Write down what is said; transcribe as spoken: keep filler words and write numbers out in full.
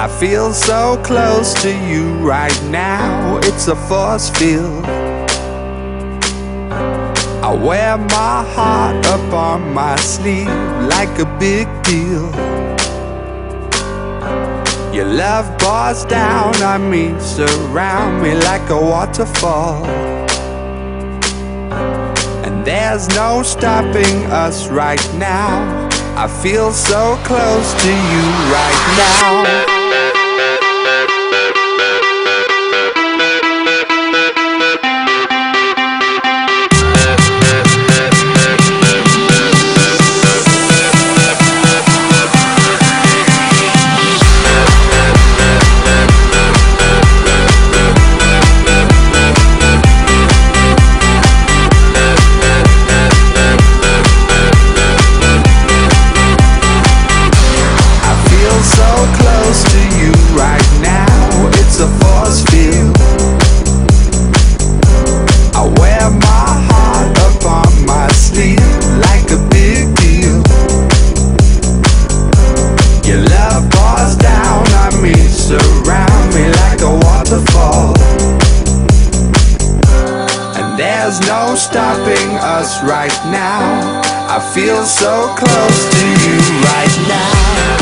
I feel so close to you right now. It's a force field. I wear my heart up on my sleeve like a big deal. Your love pours down on me, surround me like a waterfall. And there's no stopping us right now. I feel so close to you right now. There's no stopping us right now. I feel so close to you right now.